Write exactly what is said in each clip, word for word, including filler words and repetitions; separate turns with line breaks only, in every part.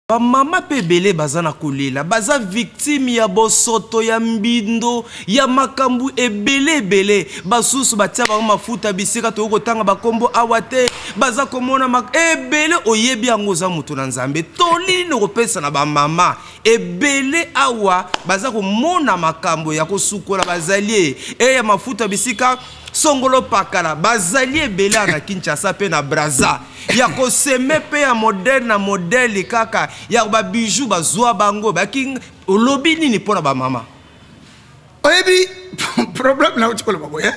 Ba mama pe belé bazana kolela, baza victime ya bosoto ya mbindo, ya makambu e belé belé, basusu batia ba mafuta bisika to kotanga bakombo awate, baza komona mak e belé oyebi yango za mutu na nzambe, toli no kopesa na ba mama, e belé awa, baza komona makambo ya kosukola bazalie, e ya mafuta bisika, songolo pakala, bazalie belé na Kinshasa pe na Braza. Ya ko seme pe ya modèle na modèle kaka ya ba bijou ba zwa bango ba king lobi nini pona ba mama
oyebi problème na utikola bakoya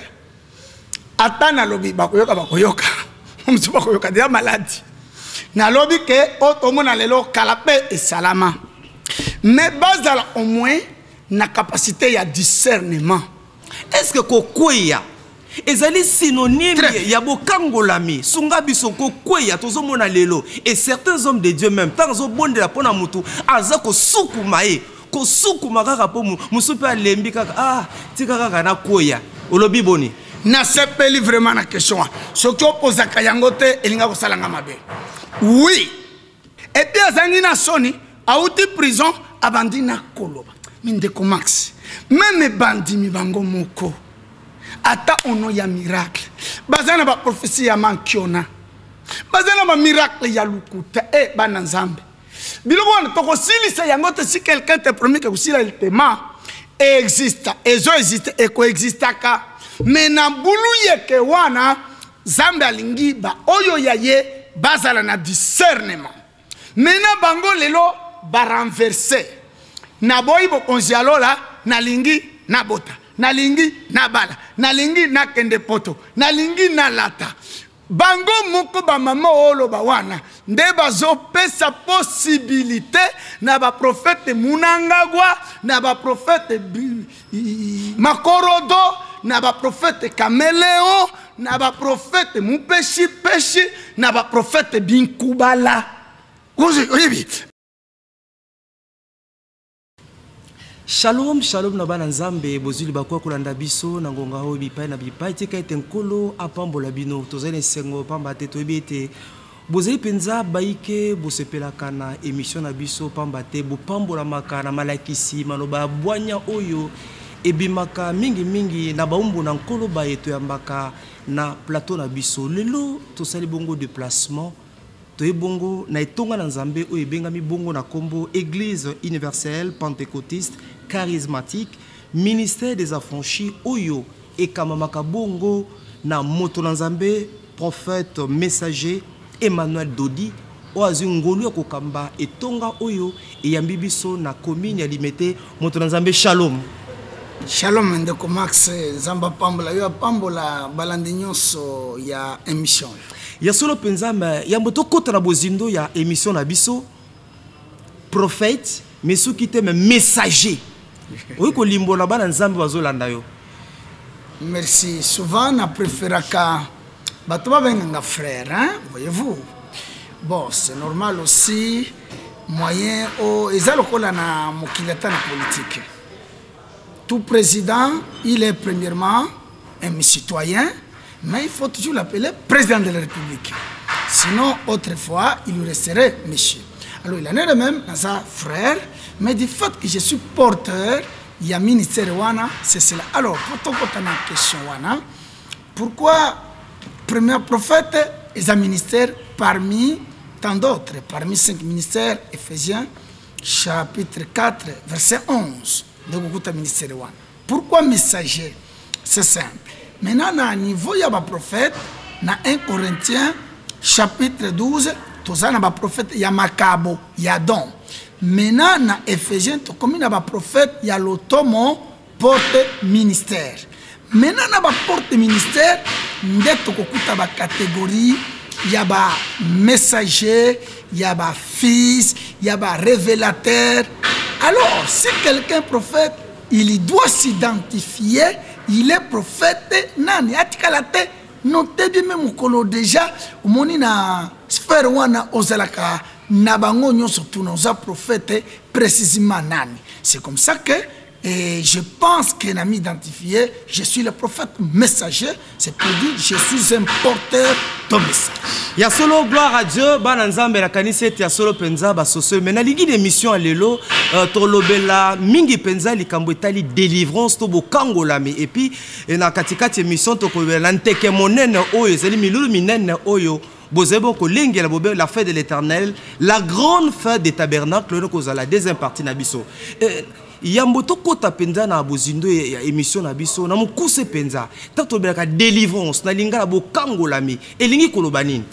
atana lobi bakoyoka bakoyoka mtu bakoyoka dia maladi na lobi ke otomona lelo kalape et salama mais bazala au moins na capacité ya discernement.
Est-ce que kokoya ezali synonyme ya bokangolami sunga biso kokoya tozomona lelo et certains hommes de Dieu même tant zo bondela pona mutu aza ko sukuma e ko sukuma kaka po musupe alembi kaka ah tika kaka na koya olobi boni
na sepeli vraiment na question ce qui oppose à kayangote elinga ko salanga mabe oui et puis azangi na soni auti prison abandi na koloba minde ko max même bandi mi bango moko ata ono ya miracle bazana ba prophétie ya mankiona bazana ba miracle ya lukuta e bana nzambe biloko wana toko silisa yango te si quelqu'un te promet que usila il tema existe ezo existe e coexistaka mais na bulu yeke wana zambe alingi ba oyo ya ye bazala na discernement mena bango lelo ba renverser na boyi bo konzialola na lingi na bota nalingi na bala nalingi na kende poto nalingi na lata bango moko ba mama olo ba wana nde bazo pesa possibilité na ba prophète Munangagwa na ba prophète Makorodo na ba prophète Kameleo na ba prophète Mupeshi Peshi na ba prophète Binkubala oje oyebi.
Shalom, shalom na bana nzambe bozuli bakwa kolanda biso na ngonga ho bipai na bipai tika ete nkolo apambola bino tozali sengo pamba te toyebi ete bozali penza baike bosepelaka na émission na biso pamba te bopambola maka na malakisi maloba bwanya oyo ebimaka mingi mingi na baumbu na nkolo baye toyambaka na plateau na biso lelo tosali bongo déplacement toye bongo na etonga na nzambe oyo ebengami bongo na kombo Église universelle pentecôtiste charismatique ministère des affranchis oyo ekamamaka bongo na moto na nzambe prophète messager Emmanuel Dodi oazi ngolu kokamba etonga oyo eyambi biso na commune ya Limete moto na nzambe shalom
shalom ndeko Max nzamba pambola yo pambola balandi nyonso ya émission
ya solo penzama ya moto kota na bozindo ya émission na biso prophète mais sous qui même messager oui ko limbo na bana nzambe bazolanda yo.
Merci souvent na préféraka bato ba benga frère hein voyez-vous bon c'est normal aussi moyen o ezalo kola na mokilata na politique tout président il est premièrement un citoyen mais il faut toujours l'appeler président de la République. Sinon, autrefois, il lui resterait monsieur. Alors, il en est de même dans sa frère, mais du fait que je suis porteur, il y a ministère Wana, c'est cela. Alors, pour ton côté, la question Wana, pourquoi premier prophète est un ministère parmi tant d'autres, parmi cinq ministères, Éphésiens, chapitre quatre, verset onze, de Gokuta ministère Wana. Pourquoi messager? C'est simple. Maintenant, à niveau, il y a un prophète, dans un Corinthiens, chapitre douze, tout ça, il y a un prophète, il y a Macabo, il y a Don. Maintenant, dans Éphésiens, comme il y a un prophète, il y a l'automon porte-ministère. Maintenant, il y a un porte-ministère, il y a une catégorie, il y a un messager, il y a un fils, il y a un révélateur. Alors, si quelqu'un est prophète, il doit s'identifier. Il est prophète, nani atikalate notez bien même kolo déjà omoni na sphère wana ozalaka na bango nyonso tout nos prophète précisément nani. C'est comme ça que Et je pense que n'a m'identifié, je suis le prophète messager, c'est pour dire je suis un porteur de message.
Ya solo gloire à Dieu, bana nzambe la kanise ya solo penza ba soso mais na ligi d'émission à lelo to lobela mingi penza likambo etali délivrance to bokangola mais et puis na katikati émission to ko lanteke monene oyo zeli milulu minene oyo bozebo ko lingela bobe la fête de l'Éternel, la grande fête des tabernacles no ko za la deuxième partie na biso. Yamboto kota penza na bozindo ya émission na biso na mukuse penza tato belaka délivrance na lingala bokangola mi elingi koloba nini.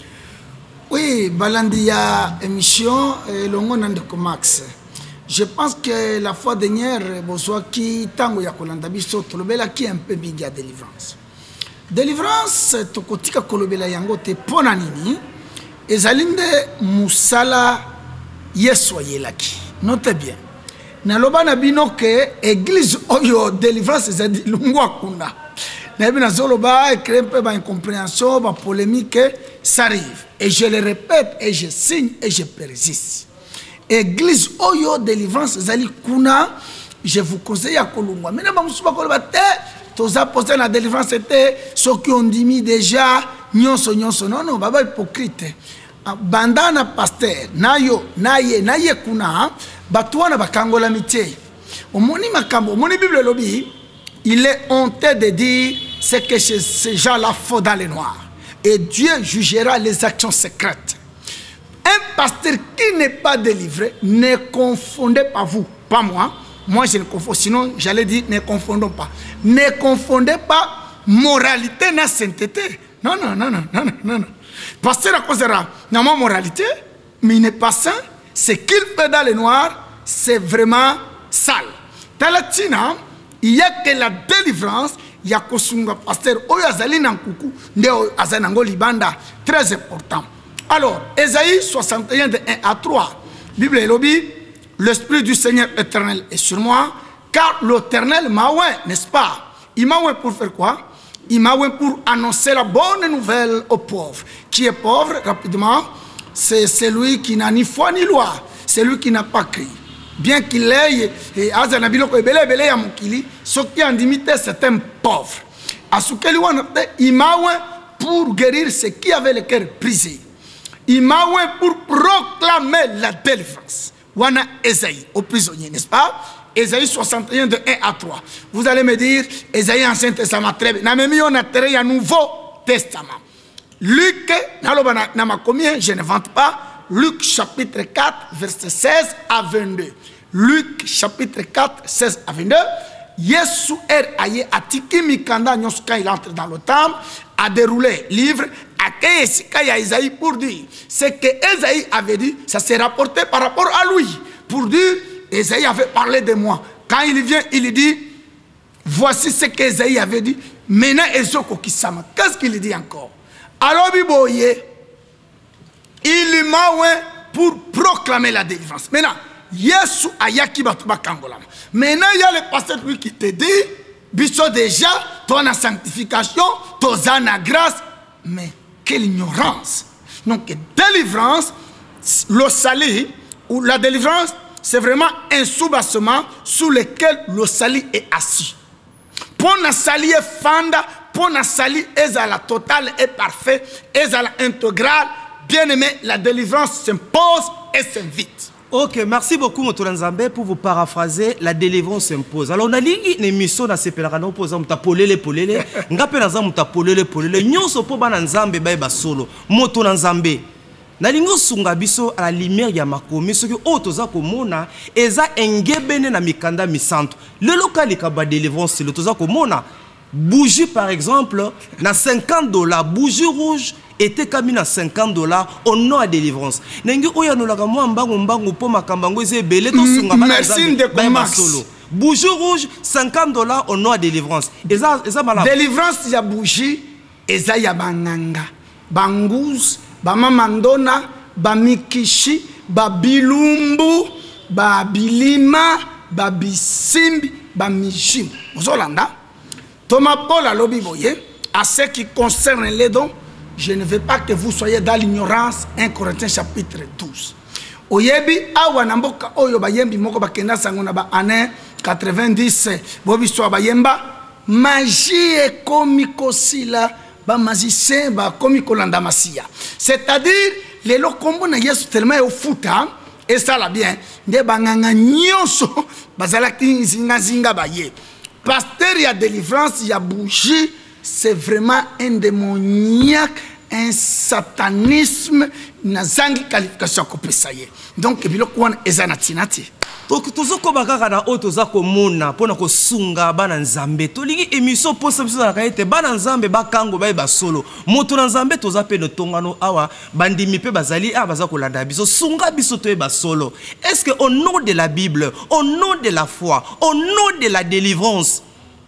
Oui, balandi ya émission longo nandeko Max. Je pense que la fois dernière bozwa ki tango ya kolanda biso tolobela ki un peu mingi ya délivrance. Délivrance tokotika kolobela yango te pona nini ezalinde musala Yesu ayelaki. Notez bien. Naloba na bino que église oyo délivrance ezadi lungwa kuna. Na bino zoloba créer un peu d'incompréhension, ba polémique, ça arrive. Et je le répète et je signe et je persiste. Église oyo délivrance ezali kuna, je vous conseille à kolungwa. Mais na ba musuba koloba te, toza posé na délivrance était ceux qui ont dit déjà nyonso nyonso non non baba hypocrite. Bandana pasteur nayo naye naye kuna batouana bakangola mitié omoni makambo omoni Bible lobi il est honteux de dire ce que ces gens-là font dans les noirs et Dieu jugera les actions secrètes. Un pasteur qui n'est pas délivré, ne confondez pas vous, pas moi, moi je ne confonds, sinon j'allais dire ne confondons pas, ne confondez pas moralité et sainteté. Non non non non non non non. Pasteur à cause de la moralité, mais il n'est pas saint. Ce qu'il fait dans le noir, c'est vraiment sale. Dans la Tina, il n'y a que la délivrance. Il y a Kosunga pasteur Oyazali Nankoukou, Ndeo Azanango Libanda, très important. Alors, Ésaïe soixante et un, de un à trois, Bible et lobby, l'Esprit du Seigneur éternel est sur moi, car l'Éternel m'a oué, n'est-ce pas? Il m'a oué pour faire quoi? Il m'a oué pour annoncer la bonne nouvelle aux pauvres. Qui est pauvre, rapidement, c'est celui qui n'a ni foi ni loi, celui qui n'a pas crié. Bien qu'il ait, ce qui en dimité, c'est un pauvre. Il m'a oué pour guérir ceux qui avaient le cœur brisé. Il m'a oué pour proclamer la délivrance. Wana Esaïe, aux prisonniers, n'est-ce pas? Ésaïe soixante et un de un à trois. Vous allez me dire, Ésaïe Ancien Testament, très bien. On a un Nouveau Testament. Luc, je ne vante pas. Luc chapitre quatre, verset seize à vingt-deux. Luc chapitre quatre, seize à vingt-deux. Yesu er aye atiki mikanda nyoska il entre dans le temple, a déroulé livre, a Kaya Isaïe pour dire ce que Isaïe avait dit, ça s'est rapporté par rapport à lui. Pour dire, Isaïe avait parlé de moi. Quand il vient, il dit, voici ce que Isaïe avait dit. Maintenant, Ezoko Kisama. Qu'est-ce qu'il dit encore? Alors, Biboye, il m'a oué pour proclamer la délivrance. Maintenant, Yesu ayaki batuba kangolama. Maintenant, il y a le pasteur lui qui te dit, biso déjà, ton sanctification, ton grâce. Mais quelle ignorance. Donc, délivrance, le salut, ou la délivrance, c'est vraiment un soubassement sous lequel le salut est assis. Pour la salut est fanda, pour la salut est à la totale et parfait, est à la intégrale. Bien aimé, la délivrance s'impose et s'invite.
Ok, merci beaucoup, Motola Nzambe, pour vous paraphraser. La délivrance s'impose. Alors, on a dit une émission dans ces pélarans pour exemple, polele polele. Ngapé Nzambe, polele polele. Nyon sopo ba Nzambe ba solo. Motola Nzambe. Nalingo sunga biso à la lumière ya makomi ce que otoza komona eza engebene na mikanda misanto. Le local ikaba délivrance le toza komona. Bougie par exemple na cinquante dollars, bougie rouge était comme à cinquante dollars au nom à délivrance. Nengi oya no laka mo mbango mbango po makambango eze belé to sunga ba
merci de
solo. Bougie rouge cinquante dollars au nom à délivrance. Eza eza mala.
Délivrance ya bougie eza ya banganga. Bangouz, bamamandona, bamikishi, babilumbu, babilima, babisimbi, bamijim. Vous Hollanda? Thomas Paul a lobby voyez, à ce qui concerne les dons, je ne veux pas que vous soyez dans l'ignorance. un Corinthiens chapitre douze. Oyebi awa namboka oyo bayembi moko bakenda sangona ba ané quatre-vingt-dix bobiso bayemba magie ekomi kosila ba magicien ba komi kolanda masia, c'est-à-dire les lokombo na Yesu tellement au futa et ça la bien nde banganga nyonso bazalaki zinga zinga baye. Pasteur ya délivrance ya bougie, c'est vraiment un démoniaque, un satanisme, na zangi qualification ko pesaye. Donc biloko wana ezana tinati.
Donc tozoko bakaka na oto za komona pona ko sunga bana nzambe. Tolingi émission posa biso na kaite bana nzambe bakango baye basolo. Moto na nzambe toza pe no tongano awa bandimi pe bazali a baza kolanda biso sunga biso to basolo. Est-ce que au nom de la Bible, au nom de la foi, au nom de la délivrance,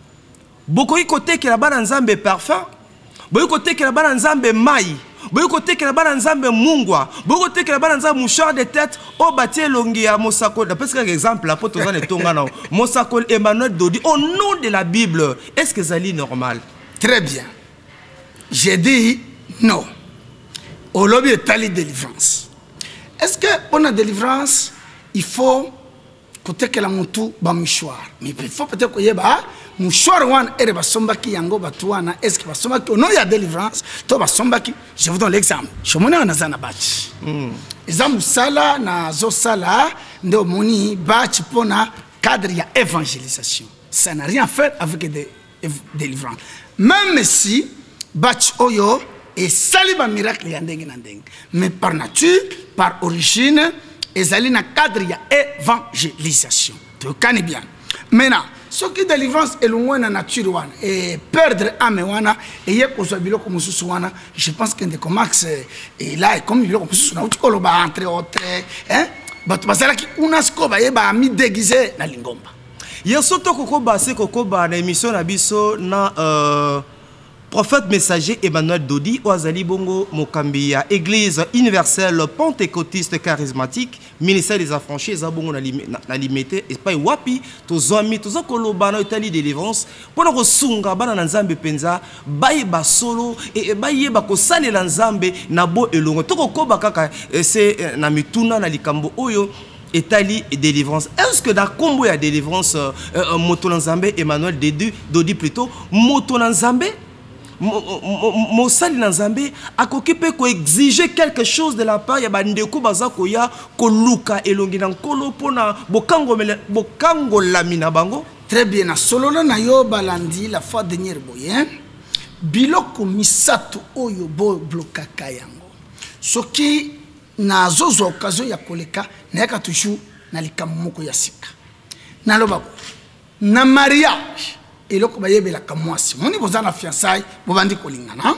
bokoyi kote ke la bana nzambe parfum, bokoyi kote ke la bana nzambe mai, bokoyi kote ke la bana nzambe mungwa, bokoyi kote ke la bana nzambe mouchoir de tête o batie longi ya Mosako. D'après ce exemple là pour tozana tongana Mosako Emmanuel Dodi, au nom de la Bible, est-ce que ça est normal?
Très bien. J'ai dit non. Au lobby de tali délivrance. Est-ce que pour la délivrance, il faut côté que la moutou ba mouchoir? Mais il faut peut-être qu'il y ait mouchoir wan ere basombaki yango batuana. Est-ce que basombaki au nom de la délivrance to basombaki? Je vous donne l'exemple. Je m'en ai en azana batch. Exemple sala na zo sala ndo moni batch pona cadre ya évangélisation. Ça n'a rien à faire avec des délivrances. Même si batch oyo et saliba miracle ya ndenge na ndenge, mais par nature, par origine, ezali na cadre ya évangélisation. Tu connais bien. Maintenant, ce qui délivrance est loin de la nature wana et perdre âme wana et yé ko sobilo ko mususu wana, je pense que ndeko Max et là et comme bilo ko mususu na utiko lo ba entre autres hein, bato basala ki unasko ba yeba mi déguisé na lingomba.
Yeso to kokoba se kokoba na émission na biso na euh prophète messager Emmanuel Dodi Oazali Bongo Mokambia, Église universelle pentecôtiste charismatique, ministère des affranchis, Zabongo na limité, et pas wapi, to zomi, to zokolo bana Italie délivrance, pour nous sunga bana nzambe penza, baye ba solo, et baye ba ko sale nzambe na bo elongo. To kokoba kaka, c'est na mituna na likambo oyo. Italie et délivrance. Est-ce que dans combo ya délivrance, euh, Motonanzambe Emmanuel Dodi plutôt, Motonanzambe Mosali Nanzambe a occupé ko exiger quelque chose de la part ya bandeko bazako ya ko luka elongi na nkolo pona bokango bokango lamina bango.
Très bien, na solo na yo balandi la fois dernière boyen biloko misato oyo bo blokaka yango. Soki na zozo occasion ya koleka na yaka toujours na likambo moko ya sika. Na lobako na mariage eloko bayebela ka mwasi moni bozana fiançailles bobandi kolingana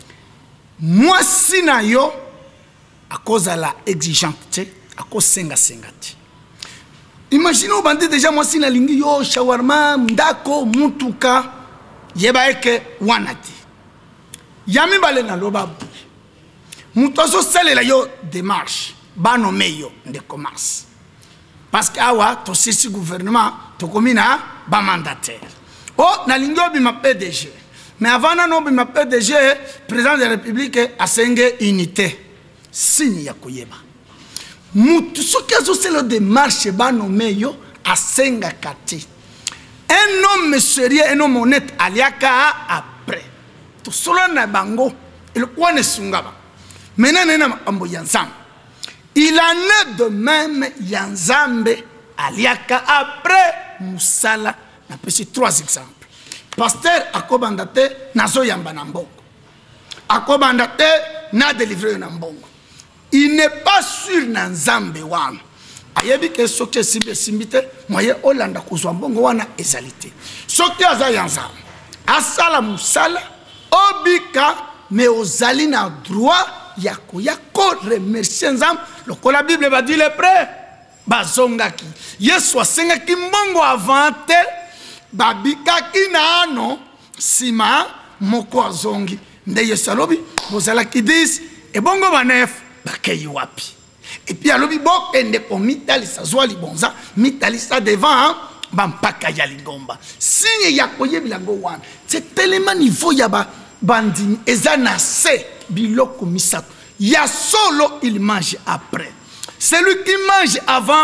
mwasi na yo akoza la exigeante akoza senga sengati. Imaginez bandi déjà mwasi na lingi yo shawarma ndako mutuka yeba eke wanati yami bale na lobabu mutozo salela yo démarche bano meyo de commerce parce que awa to sisi gouvernement to komina ba mandataire. Oh, na lingio bima P D G. Mais avant na no bima P D G, président de la République a senge unité. Signe ya koyeba. Mutu soki azo selo démarche ba no meyo a senga kati. Un homme sérieux, un homme honnête aliaka après. To solo na bango, il kwane sungaba. Maintenant nena ambo yanzam. Il en est de même yanzambe aliaka après musala. Na pesi trois exemples. Pasteur akobandate nazo yamba na mbongo. Akobandate na délivrer na mbongo. Il n'est pas sûr na nzambe wana. Ayebi ke soki simbe simbite moye olanda kozwa mbongo wana ezalité. Soki aza yanza. Asala musala obika mais ozali na droit yako yako remercier nzambe. Lokola Bible va dire le prêt bazongaki. Yesu asengaki mbongo avante babika kinano sima moko azongi nde Yesu alobi bozala kidis e bongo banef bakei wapi et puis alobi bokende ko mitalisa zwali bonza mitalisa devant bampaka ya lingomba signe ya koyebila ngo wana c'est tellement niveau ya ba bandi ezana se biloko misato ya solo il mange après. Celui qui mange avant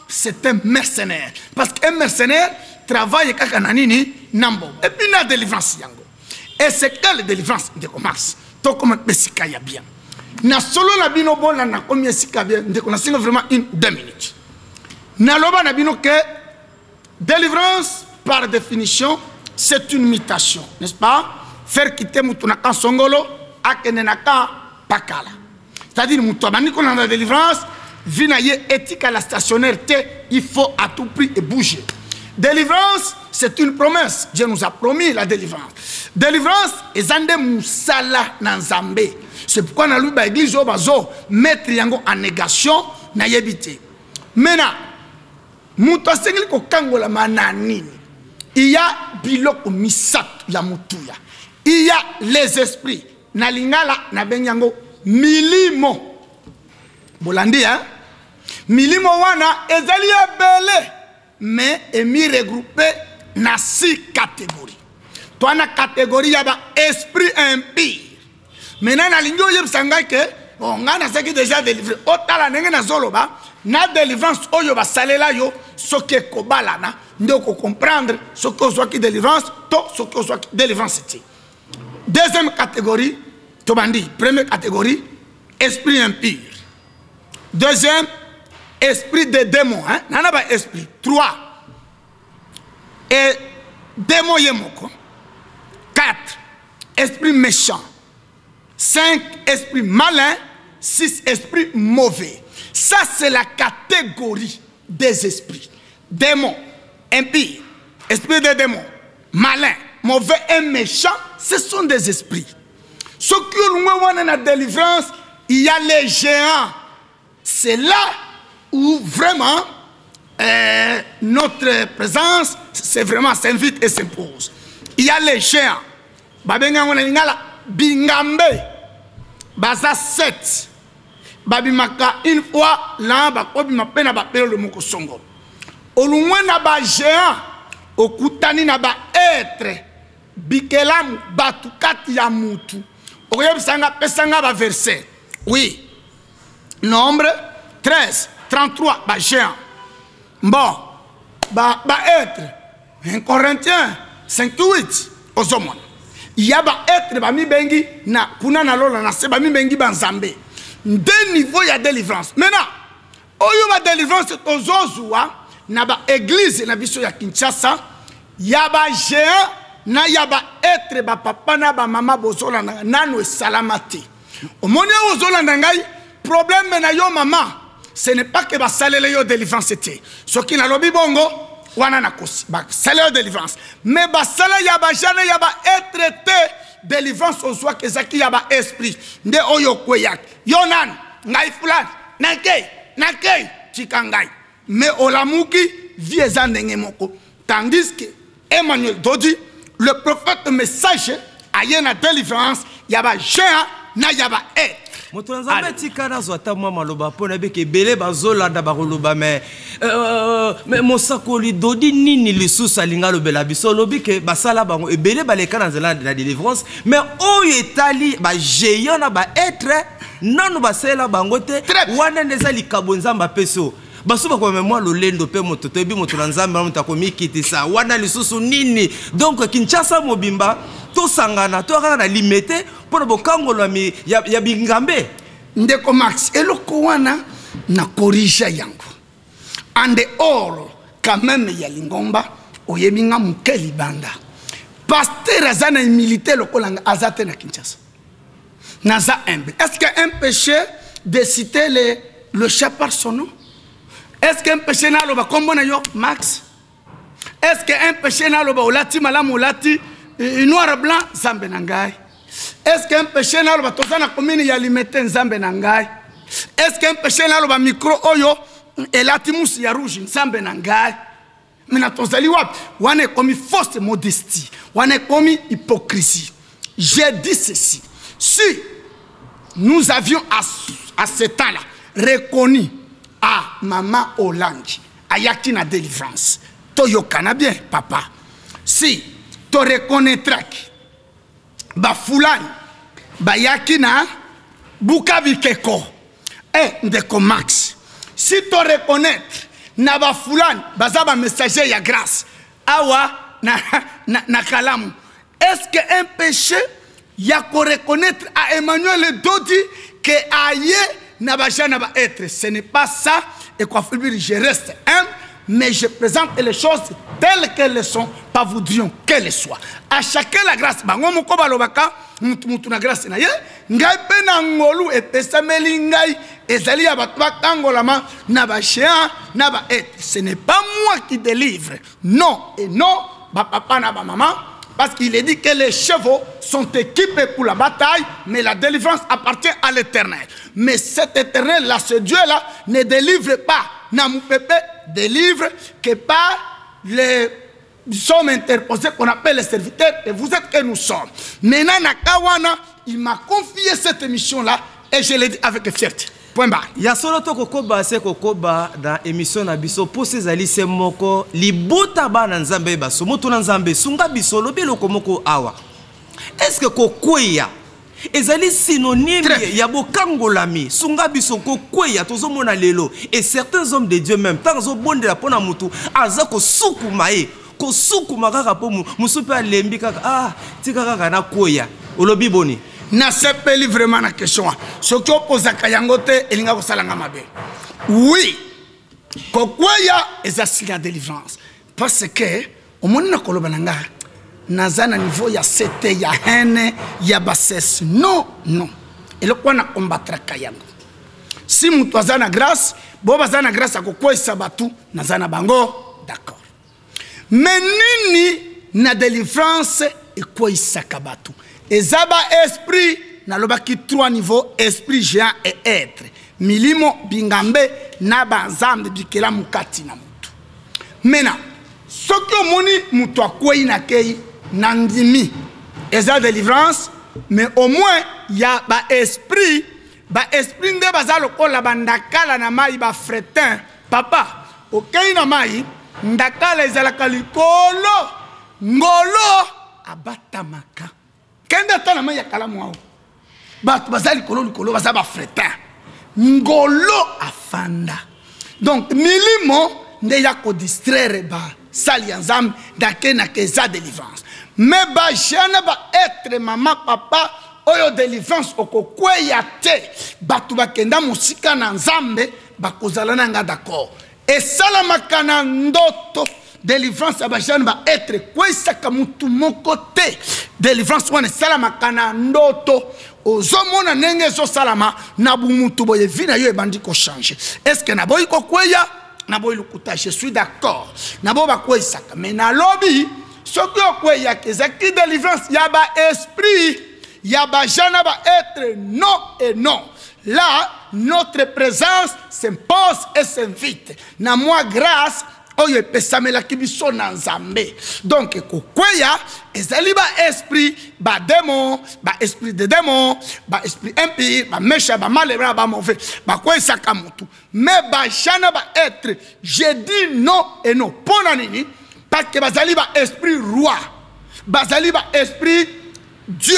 c'est un mercenaire. Parce qu'un mercenaire travaille kaka nanini nambo. Et puis la délivrance yango. Et c'est quelle délivrance de commence. To comme pesika ya bien. Na solo na bino bon na combien sika bien de connaissance vraiment une deux minutes. Na loba na bino que délivrance par définition c'est une mutation, n'est-ce pas? Faire quitter mutunaka songolo akenenaka pakala. C'est-à-dire mutabani qu'on a la délivrance vinaye éthique à la stationnaire, il faut à tout prix bouger. Délivrance, c'est une promesse. Dieu nous a promis la délivrance. Délivrance, et zande musala nanzambe. C'est pourquoi dans l'église, on va mettre yango en négation, na yebite. Maintenant, muto sengli ko kangola mananini. Il y a biloko misat ya mutuya. Il y a les esprits. Na lingala na benyango milimo. Bolandi, hein? Milimo wana ezali ebele. Mais emi regroupé na six catégories. Toi na catégorie yaba esprit impire. Maintenant na lingo yeb sanga ke on a na saki déjà délivré. Otala nenge na zoloba na délivrance oyo ba salela yo soke kobala na ndoko comprendre ce que soit qui délivrance to ce que soit qui délivrance c'est. Deuxième catégorie to bandi. Première catégorie esprit impire. Deuxième esprit de démon, hein? Nana ba esprit. Trois. Et démon yemoko. Quatre. Esprit méchant. Cinq. Esprit malin. Six. Esprit mauvais. Ça, c'est la catégorie des esprits. Démon, impie, esprit de démon, malin, mauvais et méchant, ce sont des esprits. Ce que nous avons dans la délivrance, il y a les géants. C'est là où vraiment euh, notre présence, c'est vraiment s'invite et s'impose. Il y a les géants. Bingambe, Baza sept. Babimaka une fois, là, bakobi mapena bapelo le moko songo. Olumwe na ba géant, okutani na ba être, bikelam batukati ya mutu. Oyebisanga pesanga ba verset. Oui. Nombre treize, trente-trois, bah géant. Bon, bah, bah être. un Corinthiens cinq huit, aux hommes. Il y a bah être, bah mi bengi, na, kuna na lola, na se, bah mi bengi banzambe. Deux niveaux, il y a délivrance. Maintenant, il y a délivrance, c'est aux Ozoua, na ba église, na biso ya Kinshasa, il y a bah géant, na y a bah être, bah papa, na ba maman, bozola, na no salamati. Au moment où bozola, nangai, problème na yo maman, ce n'est pas que ba salele yo délivrance c'était. Ce qui n'a lobi bongo, wana na kosi, ba salele yo délivrance. Mais ba salele ya ba jane ya ba être te délivrance au soi que zaki ya ba esprit. Nde oyo kweyak. Yonan, ngai fulan, nakei, nakei, chikangai. Mais olamuki vieza ndenge moko. Tandis que Emmanuel Dodi, le prophète message, aye na délivrance, ya ba géant, na ya ba être.
Motonza betika na zwata mwa maloba pona beke belé bazolanda bakoloba mais euh mais mosakoli Dodi nini lisusu alinga lobela biso lobi ke basala bango ebele baleka na zela la délivrance mais oyo etali ba géant na ba être nanu basela bango te wana ndeza likabo nzamba peso basuba kwa mémoire lolendo pe moto tobi moto na nzamba moto akomikitisa wana lisusu nini donc Kinshasa mobimba to sangana to kana limité pour bokangolo mi ya, ya bingambe
ndeko Max eloko wana na corrige yango ande oro quand même ya lingomba oyebinga mukeli banda pasteur azana militaire lokolanga azate na Kinshasa naza humble. Est-ce qu'il y a un péché de citer le, le chat par son nom? Est-ce qu'il y a un péché na loba kombo na yo Max? Est-ce qu'il y a un péché na loba olati malamu olati noir blanc zambe nangai? Est-ce qu'un péché n'a pas besoin de commune y alimenter nzambe nangai? Est-ce qu'un péché n'a pas micro oyo et la timus ya rouge nzambe nangai? Mais na tozali wap wane komi fausse modestie, wane komi hypocrisie. J'ai dit ceci. Si nous avions à, à ce temps-là reconnu à maman Olangi, à Yakina délivrance, toyo canadien papa. Si tu reconnaîtras ba fulani ba yakina bukavi keko eh ndeko Max si tu reconnaître na ba fulani baza ba messager ya grâce awa na na, na kalamu. Est-ce que un péché ya ko reconnaître à Emmanuel Dodi que aye na ba jana ba être? Ce n'est pas ça. Et quoi je reste humble, mais je présente les choses telles qu'elles sont, pas vous dirons qu'elles soient. À chacun la grâce. Bango moko balobaka mutu mutu na grâce na ye ngai pe na ngolu e pesameli ngai ezali ya bato bakangolama na ba géant na ba être. Ce n'est pas moi qui délivre. Non et non, ba papa na ba maman. Parce qu'il est dit que les chevaux sont équipés pour la bataille, mais la délivrance appartient à l'Éternel. Mais cet Éternel-là, ce Dieu-là, ne délivre pas. Namupépé délivre que par les sommes interposés qu'on appelle les serviteurs, et vous êtes que nous sommes. Maintenant, Nakawana, il m'a confié cette mission-là, et je l'ai dit avec fierté.
Ya solo to kokoba se kokoba dans émission na biso po sezali se moko libota ba na nzambe baso moto na nzambe sunga biso lobi lokomoko awa. Est-ce que kokweya ezali synonyme ya bokangolami sunga biso kokweya tozo mona lelo et certains hommes de Dieu même tant zo bondela pona mutu aza ko sukuma e ko sukuma kaka po musupe alembi kaka ah tika kaka na kweya olobi boni.
Na sepeli vraiment la question. Ce qui oppose à Kayangote et l'inga kosalanga mabe. Oui. Kokwaya ezasi la délivrance. Parce que au monde na kolobananga nazana niveau ya sete ya haine ya bassesse. Non, non. Et le quoi na combattre Kayango. Si mutu azana grâce, bo bazana grâce a kokwa sabatu nazana bango, d'accord. Mais nini na délivrance et quoi isakabatu. Et Zaba esprit, nalobaki trois niveaux, esprit géant et être. Milimo bingambe naba nzambe bikela mukati na mutu. Maintenant, ce que moni mutu akwei na kei nandimi, eza délivrance, mais au moins il y a ba esprit, ba esprit nde bazalo kola bandakala na mai ba fretin. Papa, okei na mai ndakala ezalaka likolo ngolo abatamaka. Kenda tana maya kalamu wao. Bat bazali kolo likolo bazaba fretin. Ngolo afanda. Donc milimo nde ya ko distraire ba sali nzambe dake na keza délivrance. Mais ba jana ba être maman papa oyo délivrance okokweya te batu bakenda musika na nzambe bakozala nanga d'accord. Et salamaka na ndoto délivrance abajana ba être kwesaka mutu moko te. Délivrance wana salama kana ndoto ozomona nenge zo salama na bumutu boye vina yo ebandi ko changer. Est-ce que na boy ko kweya na boy lukuta? Je suis d'accord. Na bo ba kwesaka mais na lobby ce que kweya kezaki délivrance ya ba esprit ya ba jana ba être non et non. Là notre présence s'impose et s'invite. Na moi grâce oye pesamela kibiso na nzambe. Donc kokweya ezali ba esprit ba démon, ba esprit de démon, ba esprit impie, ba méchant, ba malheureux, ba mauvais, ba kwesa kamutu. Mais ba chana ba être, je dis non et non. Pona nini parce que bazali ba esprit roi. Bazali ba esprit Dieu.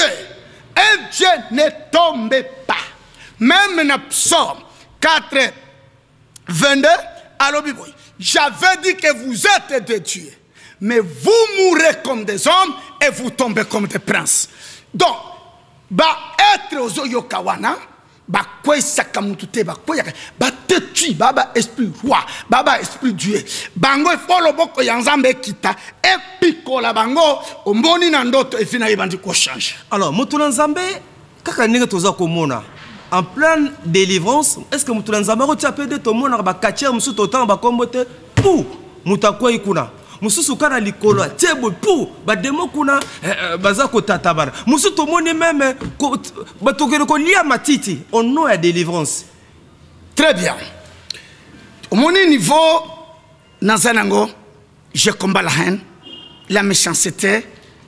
Un Dieu ne tombe pas. Même dans Psaume quatre vingt-deux à l'obiboy. J'avais dit que vous êtes des dieux, mais vous mourrez comme des hommes et vous tombez comme des princes. Donc, ba être aux yokawana, ba quoi sakamutute, ba quoi ba tetu, ba ba esprit roi, ba ba esprit Dieu. Bango follow boko yanzambe kita, epiko la bango, omboni nandoto et fina yebandi ko change.
Alors, mutuna nzambe, kaka ninga toza komona. En pleine délivrance, est-ce que Moutoula Nzamba a appelé de ton monde à Katia, Moussou Totan, Bakombote, pour Moutakwa Ikuna, Moussou Soukana Likolo, Tebo, pour Bademo Kuna, Bazako Tatabara, Moussou Tomone même, Batokero Lia Matiti, on nom à délivrance.
Très bien. Au mon niveau, Nazanango, je combats la haine, la méchanceté,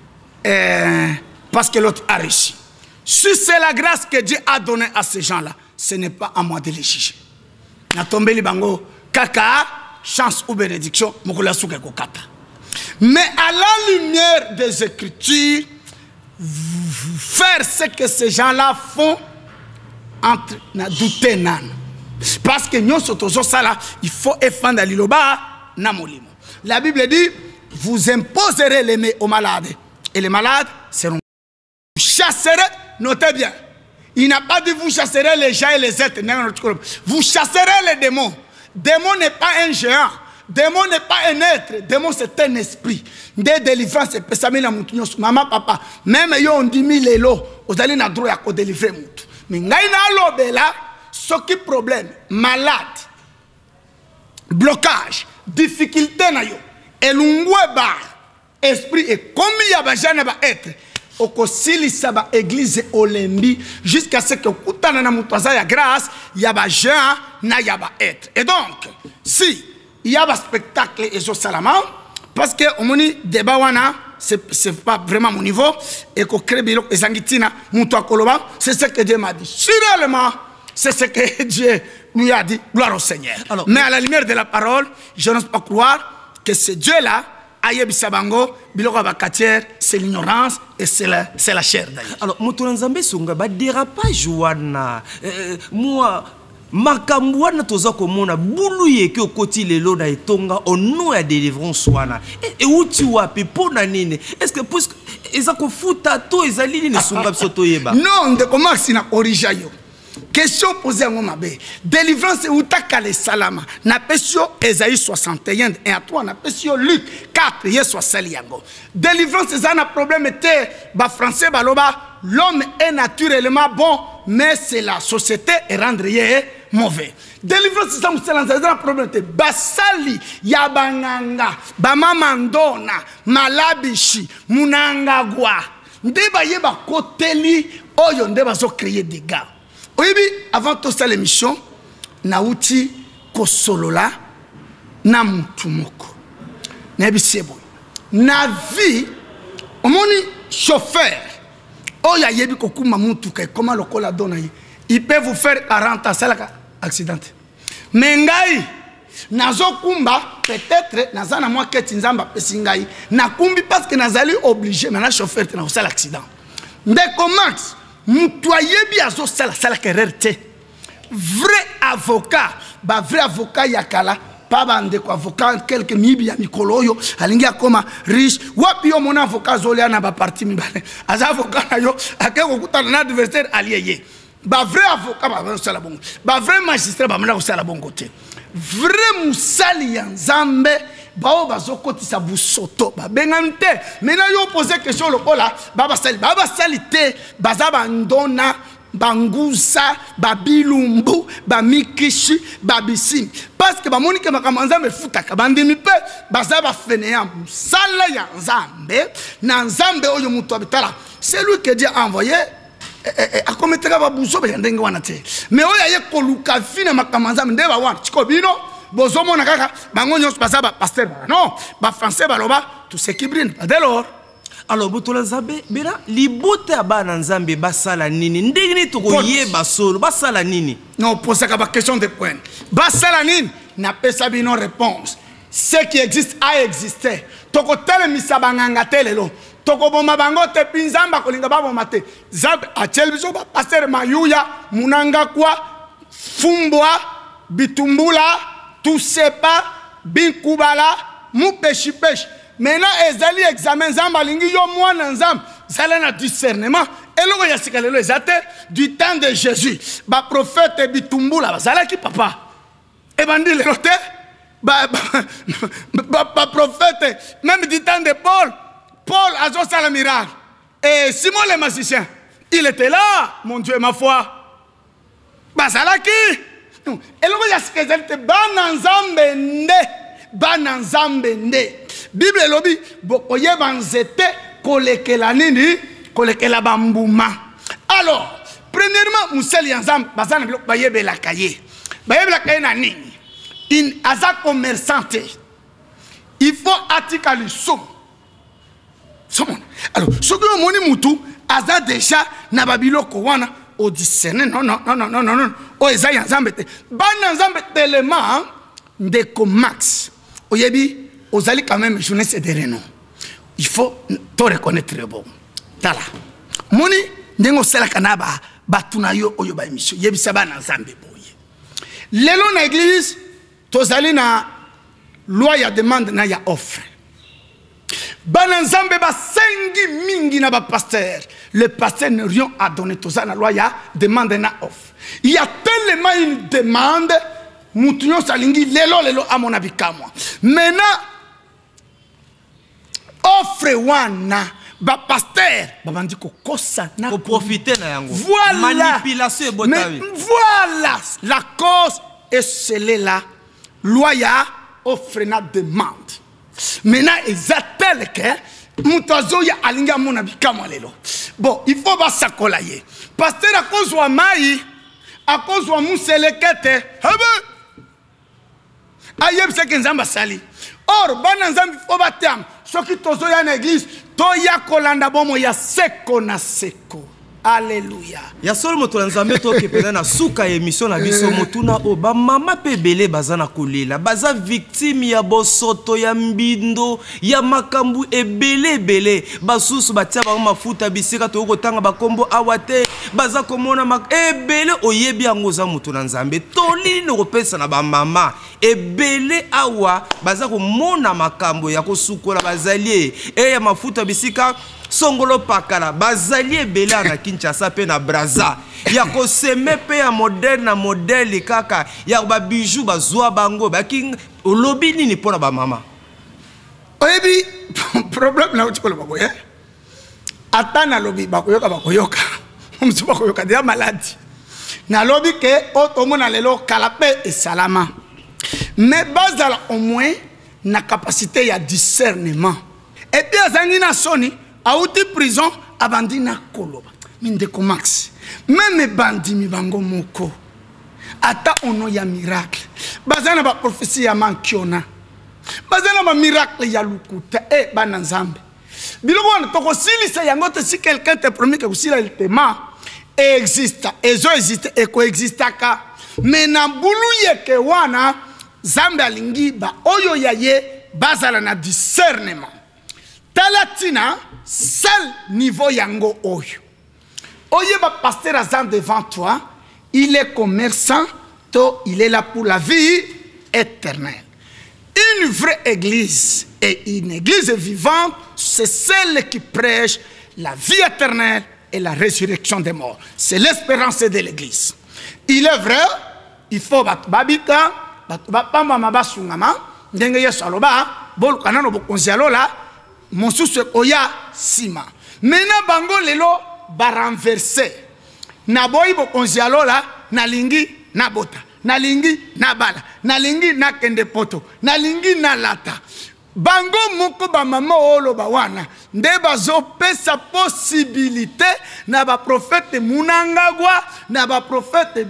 euh, parce que l'autre a réussi. Si c'est la grâce que Dieu a donnée à ces gens-là, ce n'est pas à moi de les juger. Na tombe li bango kaka chance ou bénédiction mokula souke ko kata. Mais à la lumière des Écritures, faire ce que ces gens-là font entre na douter nan. parce que nous sommes ça il faut effendre liloba na molimo. La Bible dit vous imposerez les mains aux malades et les malades seront. Vous chasserez, notez bien. Il n'a pas dit vous chasserez les gens et les êtres. Vous chasserez les démons. Démon n'est pas un géant. Démon n'est pas un être. Démon c'est un esprit. Des délivrances, c'est maman, papa. Même si on dit mille élo, vous allez na droit à délivrer moutou. Mais il y a ce qui est problème, malade, blocage, difficulté, et l'ungweba, esprit, et combien il y a des gens qui être, au kosili saba église olembi, jusqu'à ce que kutana na mutwaza ya grâce, il y a des gens na y a être. Et donc, si il y a un spectacle et ce salama, parce que on dit débat wana, c'est pas vraiment mon niveau, et qu'on crée bilo et sangitina, mutwa koloba, c'est ce que Dieu m'a dit. Sûrement, c'est ce que Dieu lui a dit, gloire au Seigneur. Alors, mais à la lumière de la parole, je n'ose pas croire que ce Dieu-là, Ayebisabango, Biloko Bakatier, c'est l'ignorance et c'est la, la chair d'ailleurs. Alors, Moutounzambe Sunga, ba dérapage wana, moi, Makambouana toza komona buluye ke okoti lelo na etonga ono ya délivrance wana. Et où tu wapi pona nini? Est-ce que puisque ezako futa to ezali ni sunga bisoto yeba? Non, de comment sina orijayo. Question posée à mon mabe. Délivrance ou takale salama. Na pesio Esaïe soixante et un et à toi na pesio Luc quatre yeso saliango. Délivrance c'est un problème était ba français baloba l'homme est naturellement bon mais c'est la société et rendre mauvais. Délivrance c'est un problème était basali yabanganga bamamandona malabishi munangagwa ndeba yeba koteli oyo ndeba so créer des gars. Oui, avant tout ça l'émission, nauti kosolola na mutumoko. Nebi sebo. Na vie, omoni chauffeur. Oya yebi kokuma mutuka comment le kola dona yi. Il peut vous faire quarante ans ça accident. Mais ngai nazo kumba peut-être nazana moi keti nzamba pesingai na kumbi parce que nazali obligé mais na chauffeur na ça l'accident. Ndé comment Moutoyer bien zo sala sala kererte. Vrai avocat, ba vrai avocat yakala, pas bande ko avocat quelques mibi ya mikolo yo, alingia koma riche. Wapi yo mon avocat zolia na ba parti mi bale. Aza avocat na yo akeko kutana na adversaire allié. Ba vrai avocat ba vrai sala bongo. Ba vrai magistrat ba mena ko sala bongo te. Vrai musali ya Nzambe bao bazokoti sa busoto ba bengamte mena yo poser question lokola baba sali baba salite bazaba ndona bangusa babilumbu bamikishi babisim parce que ba monike makamanza me futaka bandimi pe bazaba fenea sala ya Nzambe na Nzambe oyo muto abitala c'est lui que Dieu a envoyé a commettre ba buso ba ndenge wana te mais oya ye koluka fina makamanza ndeba wana chiko bino bozomo na kaka bango nyos pasaba pasteur non ba français baloba tout ce qui brille dès lors alors botola zabe bela libote abana Nzambe basala nini ndenge ni toko yeba solo basala nini non poser ka ba question de point basala nini na pesa bino réponse ce qui existe a existé toko tele misabanganga telelo toko bomba bango te pinzamba kolinga babo mate zabe achel biso ba pasteur mayuya munanga kwa fumbwa bitumbula tout c'est pas bin kubala mu peshi peshi maintenant ezali examen zamba lingi yo mwana nzam zala na discernement eloko ya sikalelo ezate du temps de Jésus ba prophète bitumbula zala ki papa e bandi le rote ba ba, ba prophète même du temps de Paul Paul a zo sala miracle et Simon le magicien il était là mon Dieu ma foi ba zala ki eloko ya sikezalite bana Nzambe nde bana Nzambe nde Bible lobi bokoyeba nzete kolekela nini kolekela bambuma. Alors premièrement museli ya Nzambe bazana biloko bayebela kaye bayebela kaye na nini in aza commerçante il faut atika le somme somme. Alors soki omoni mutu aza déjà na babiloko wana au discerner non non non non non non o ezali Nzambe te bana Nzambe tellement de comax oyebi ozali quand même jeunesse de renom il faut to reconnaître bon tala moni ndengo sala kanaba batuna yo oyo ba émission yebisa bana Nzambe boye lelo na église tozali na loi ya demande na ya offre. Bana nzambe basengi mingi na ba pasteur. Le pasteur n'a rien à donner. Tozali na loi ya demande na offre. Il y a tellement une demande. Moutunyo salingi lelo lelo amona bikamwa. Maintenant offre wana ba pasteur babandi ko kosa na
ko profiter na yango.
Voilà.
Manipulation et botavi.
Voilà la cause est scellée là. Loi ya offre na demande. Maintenant exactel que mutazo ya alinga mona bikamwa lelo. Bon, il faut ba sakola ye. Pasteur a cause wa mai a cause wa muselekete. Habe ayeb se ke nzamba sali. Or bana nzambi fo batam soki tozo ya na église to ya kolanda bomo ya seko na seko. Alléluia.
Ya solo moto nzambe to ke pena na suka émission na biso motuna o ba mama pe belé bazana kolela baza victime ya bosoto ya mbindo ya makambu ebele belé basusu batia ba mafuta bisika to ko tanga bakombo awate baza komona mak ebele oyebi yango za moto nzambe toli no kopesa na ba mama ebele awa baza ko mona makambo ya kosukola bazalie e ya mafuta bisika songolo pakala bazali ebele na Kinshasa pe na Braza ya ko seme pe ya modèle na modèle kaka ya ba bijou bazwa bango ba king olobi nini pona ba mama
oyebi problème na utikola bakoye atana lobi bakoyoka bakoyoka msu bakoyoka dia malade na lobi ke otomona lelo kalape et salama mais bazala au moins na capacité ya discernement et puis azangi na soni Aouti prison abandi na koloba mindeko max même bandi mi bango moko ata ono ya miracle bazana ba prophétie ya mankiona bazana ba miracle ya lukuta e bana nzambe biloko wana toko silisa yango te si quelqu'un te promet que usila le tema existe ezo existe e coexistaka mais na bulu yeke wana zambe alingi ba oyo ya ye bazala na discernement talatina seul niveau yango oyo. Oye ba pasteur azan devant toi, il est commerçant, to il est là pour la vie éternelle. Une vraie église et une église vivante, c'est celle qui prêche la vie éternelle et la résurrection des morts. C'est l'espérance de l'église. Il est vrai, il faut bat babika, bat bapamba mabasungama, ndenge yesu aloba, bol kanano bokonzialo la, Monsusu oya sima. Mena bango lelo ba renverser. Na boyi bo konzialo la na lingi na bota. Na lingi na bala. Na lingi na kende poto. Na lingi na lata. Bango moko ba mama olo ba wana. Nde bazo pesa possibilité na ba prophète Munangagwa, na ba prophète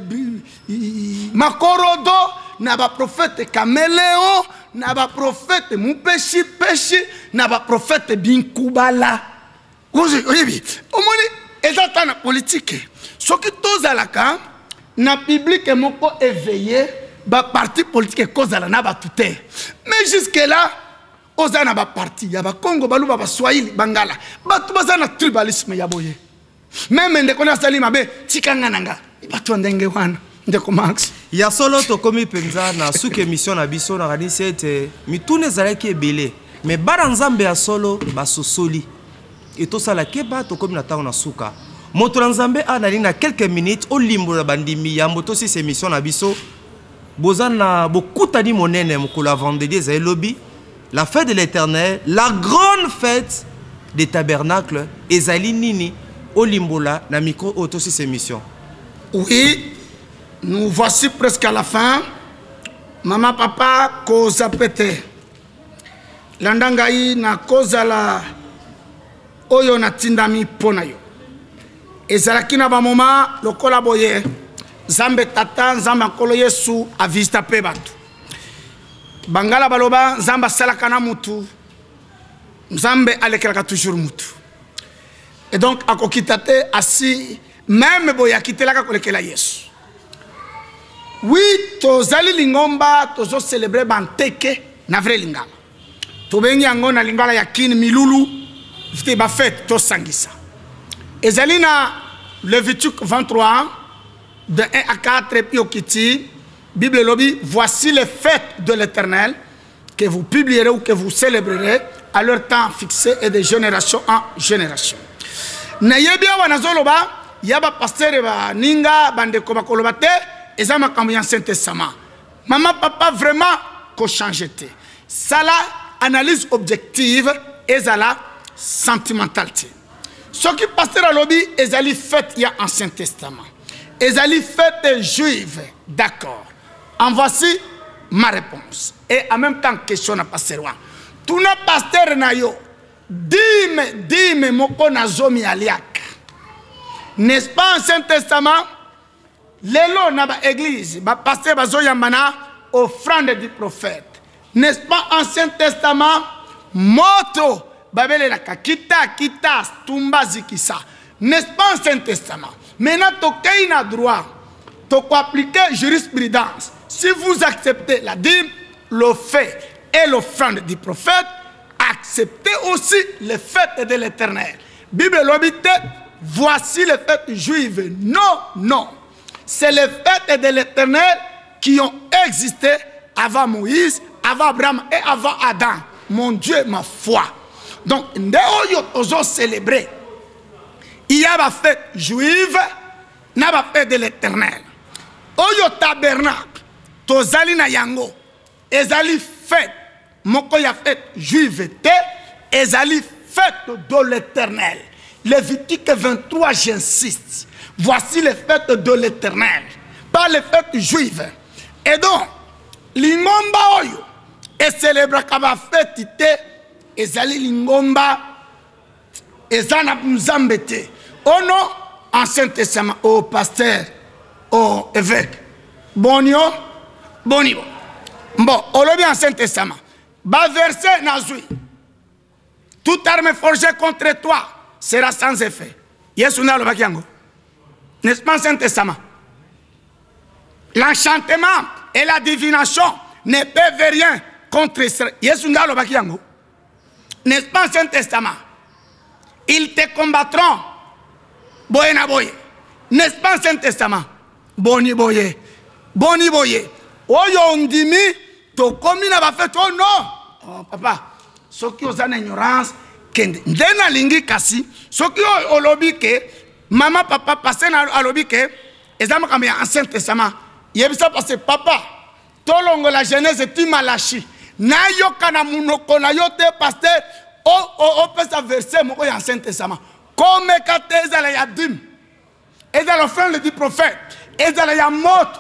Makorodo, na ba prophète Caméléon, na ba prophète Mupeshi Peshi, na ba prophète Binkubala. Oye, oyebi, omoni ezata na politique. Soki tozalaka na public moko éveillé, ba parti politique kozala na ba tuté. Mais jusque là, ozana ba parti ya ba Congo baluba ba Swahili Bangala. Batu bazana tribalisme ya boye. Même ndeko na salima be tikanga nanga. Batu ndenge wana. Ndeko Max.
Ya solo to komi penza na suke émission na biso na radisi ete mitune zalaki ebele mais bara nzambe ya solo basosoli et to sala keba to komi na tango na suka moto nzambe anali na quelques minutes o limbo na bandimi ya moto si émission na biso bozana bokutani monene mokolo la vendredi za lobby la fête de l'Éternel, la grande fête des tabernacles ezali nini o limbola na micro auto si émission.
Oui. Nous voici presque à la fin. Maman, papa, cause pété. Landangai na cause la oyo na tindami ponayo. Ezalaki na ba moma lokola boye. Zambe tata, zamba kolo Yesu a visita pe batu. Bangala baloba, zamba salaka na mutu. Zambe alekelaka toujours mutu. Et donc, à kokitate, assis, même boya kitelaka kolekela Yesu. Oui, tozali lingomba, tozo célébrer banteke, na vrai lingala. Tobengi yango na lingala ya kin milulu, vite ba fête, to sangisa. Ezali na Levitique vingt-trois, de un à quatre, puis au kiti, Bible lobby, voici les fêtes de l'Éternel que vous publierez ou que vous célébrerez à leur temps fixé et de génération en génération. Nayebia wanazoloba yaba pasteur ba ninga bande ko bakoloba te eza makambo ya Saint Testament. Maman papa vraiment ko changer te. Ça la analyse objective ezala sentimentalité. Ce qui pasteur alobi ezali fait ya Ancien Testament. Ezali fait juive, d'accord. En voici ma réponse. Et en même temps question na pasteur wa. Tuna pasteur na yo dime dime moko na zomi aliak. N'est-ce pas Ancien Testament? Lelo na ba église, ba pasteur bazo yambana offrande du prophète. N'est-ce pas Ancien Testament? Moto babele la kita kita tumba zikisa. N'est-ce pas Ancien Testament? Maintenant tokei na droit. Toko appliquer jurisprudence. Si vous acceptez la dîme, le fait et l'offrande du prophète, acceptez aussi les fêtes de l'Éternel. Bible l'obité, voici les fêtes juives. Non, non. C'est les fêtes de l'Éternel qui ont existé avant Moïse, avant Abraham et avant Adam. Mon Dieu, ma foi. Donc, nous avons célébré. Il y a la fête juive, il y a la fête de l'Éternel. Oyo tabernacle, tozali na yango, ezali fête, moko ya fête juive te, ezali fête de l'Éternel. Lévitique vingt-trois, j'insiste. Voici les fêtes de l'Éternel, pas les fêtes juives. Et donc, lingomba oyo, et célèbre kaba fête te, ezali lingomba, ezana mzambete. Oh non, Ancien Testament, oh pasteur, oh évêque, bonio, bonio. Bon, on l'a bien Ancien Testament. Bas verset nazui. Toute arme forgée contre toi sera sans effet. Yes ou non le bakiango? N'est-ce pas Ancien Testament? L'enchantement et la divination ne peuvent rien contre Israël. Yes ou non le bakiango? N'est-ce pas Ancien Testament? Ils te combattront. Boye na boye. N'est-ce pas Ancien Testament? Boni boye. Boni boye. Oyo ondimi to komi na ba fait oh non. Oh papa, ce qui os en ignorance kende. Ndena lingi kasi, ce qui olobi ke maman papa passé na alobi ke ezama kama ya Ancien Testament. Yebisa parce papa tolongo la Genèse ti Malachi. Na yoka na munoko na yote pasteur o o pesa verset moko ya Ancien Testament. Comme kate ezala ya dim. Ezala l'offrande du prophète. Ezala ya mot.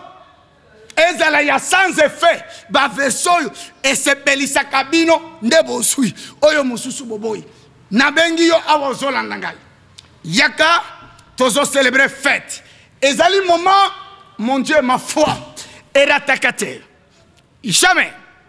Ezala ya sans effet. Ba versoyo esepelisa kabino ndebosui. Oyo mususu boboyi. Na bengi yo awozola ndangai. Yaka tozo célébrer fête. Ezali moment mon Dieu ma foi era takate. Jamais.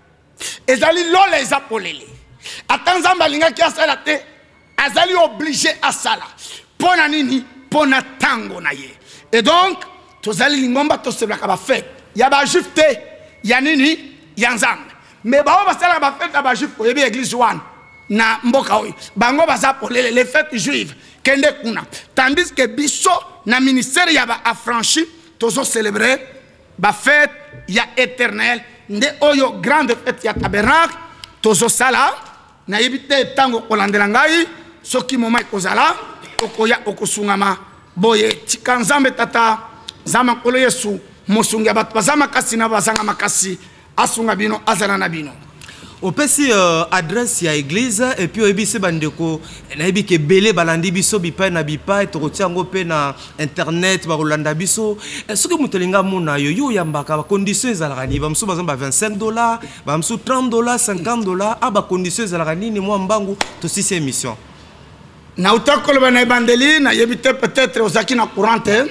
Ezali lole ezapolele. Atanzamba linga ki asala te. Azali obligé à cela. Pona nini, pona tango na ye. Et donc, tozali lingomba to sebla ka ba fête. Ya ba juif te, ya nini, ya nzambe. Mais ba ba sala ba fête ba juif ko yebi église wan na mboka oy. Bango ba za pour les, les fêtes juives kende kuna. Tandis que biso na ministère ya ba affranchi tozo célébrer ba fête ya éternel nde oyo grande fête ya tabernacle tozo sala na yebite tango kolandela ngai soki moma ekozala okoya okosungama boye tikanzambe tata zama kolo Yesu mosungi bato bazama kasi na bazanga makasi asunga bino azala na bino
opesi uh, adresse ya église et puis oyebisi bandeko na yebi ke belé balandi biso bipai na bipai tokotia ngo pe na internet ba kolanda biso soki mutelinga mona yo yo yambaka ba conditions ezalaka ni ba mso bazamba vingt-cinq dollars ba mso trente dollars cinquante dollars aba conditions ezalaka nini mwa mbangu to six émission
na utakolo ba na bandeli na yebite peut-être ozaki na courante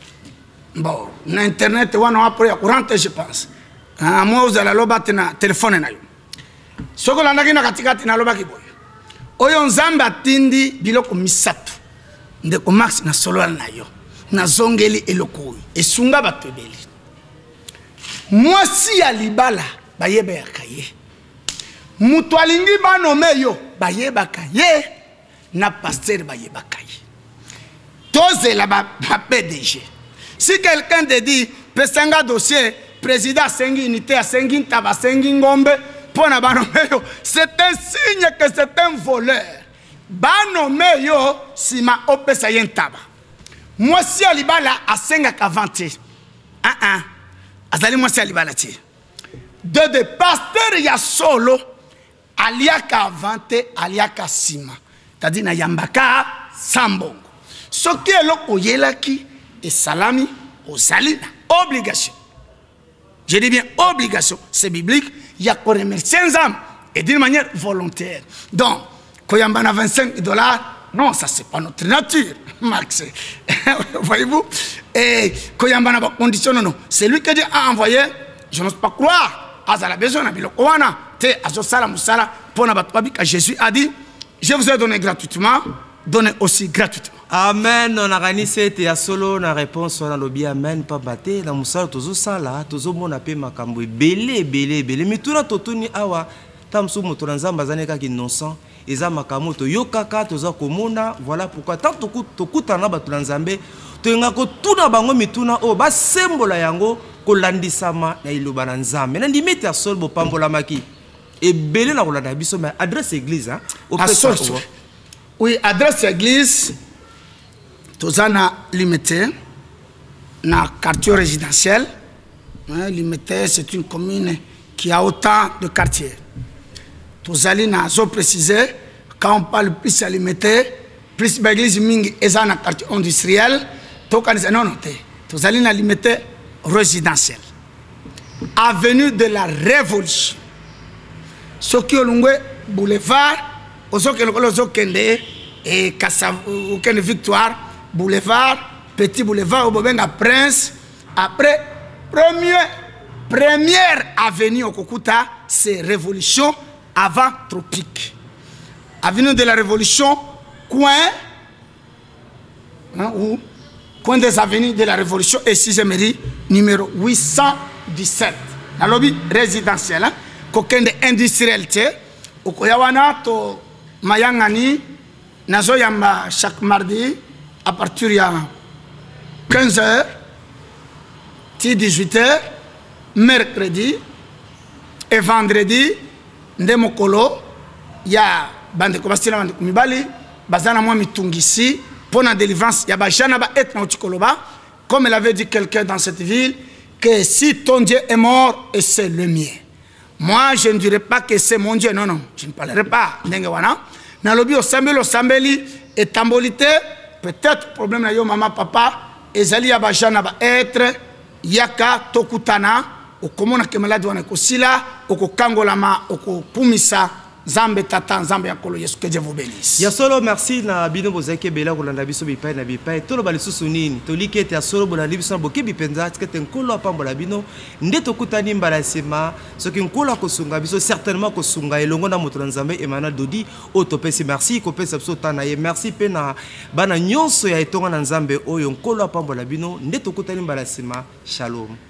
bon na internet wana après ya courante je pense ah moi ozala lobate na téléphone na yo soko landaki na katikati na lobaki boyo oyo nzambe atindi biloko misato ndeko max na solo na yo na zongeli eloko esunga batebeli mwasi ya libala bayeba ya kaye mutu alingi banome yo bayeba kaye na pasteur bayeba kaye tozela ba P D G si quelqu'un te dit pesanga dossier président asengi unité asengi ntaba asengi ngombe pona banome yo c'est un signe que c'est un voleur banome yo sima opesa ye ntaba mwasi ya libala asengaka vante ah ah azali mwasi ya libala ti de de pasteur ya solo aliaka vante aliaka sima tadi na yambaka sambongo soki eloko oyelaki esalami ozali na obligation. Je dis bien obligation, c'est biblique. Il y a qu'on remercier ensemble et d'une manière volontaire. Donc, quand il y a vingt-cinq dollars, non, ça c'est pas notre nature, Max. Voyez-vous? Et quand il y a une condition, non, non. C'est lui que Dieu a envoyé. Je n'ose pas croire. Azala besoin de Bilokoana. Te Azosala Moussala. Pour que Jésus a dit, je vous ai donné gratuitement, donnez aussi gratuitement.
Amen. On a gagné cette ya solo na réponse on a lobby amen pas batté na musala tozo sala tozo mona pe makambo belé belé belé mituna totuni awa tamsu moto na nzamba zaneka ki innocent eza makambo to yokaka toza komona voilà pourquoi tant tokutana batu na nzambe toyenga ko tuna bango mituna o ba sembola yango ko landisama na iloba na nzambe na ndimete ya solo bopambola maki e belé na kolanda biso mais adresse église hein au
pesa oui adresse église Tozana limité, na quartier résidentiel. Limité, c'est une commune qui a autant de quartiers. Tozali na zo précisé, quand on parle plus à limité, plus l'église mingi est dans quartier industriel, non non Tozali na limité résidentiel. Avenue de la Révolution. Soki olungwe boulevard, osoki lokolo kende et Kassav kende Victoire. Boulevard, petit boulevard au Bobenga Prince. Après, première, première avenue au Kokuta, c'est Révolution avant Tropique. Avenue de la Révolution, coin, hein, où, coin des avenues de la Révolution et sixième mairie, numéro huit cent dix-sept. La lobby résidentielle, hein, coquin de industrialité, au Koyawana, to Mayangani, Nazoyamba chaque mardi. À partir de quinze heures, dix-huit heures, mercredi et vendredi, ndemokolo, il y a bande kobastila bande kumibali, bazana moi mitungisi, pour la délivrance, il y a bajana ba et na utikoloba, comme il avait dit quelqu'un dans cette ville, que si ton Dieu est mort, et c'est le mien. Moi, je ne dirais pas que c'est mon Dieu, non, non, je ne parlerai pas. Nengewana, nalobi osambeli osambeli et tambolité. Peut-être problème na yo maman papa ezali ya bajana ba être yaka tokutana okomona ke malade wana kosila okokangolama okopumisa Zambe tata Zambe yakolo Yesu que Dieu vous bénisse. Ya solo merci na bino bozake bela kolanda biso bipai na bipai tolo balisusu nini tolike te ya solo bolanda biso boke bipenza tike nkolo apambola bino nde tokutani mbala sema soki nkolo kosunga biso certainement kosunga elongo na moto Nzambe Emmanuel Dodi otopesi merci kopesa biso tana ye merci pe na bana nyonso ya etonga na Nzambe oyo nkolo apambola bino nde tokutani mbala sema shalom.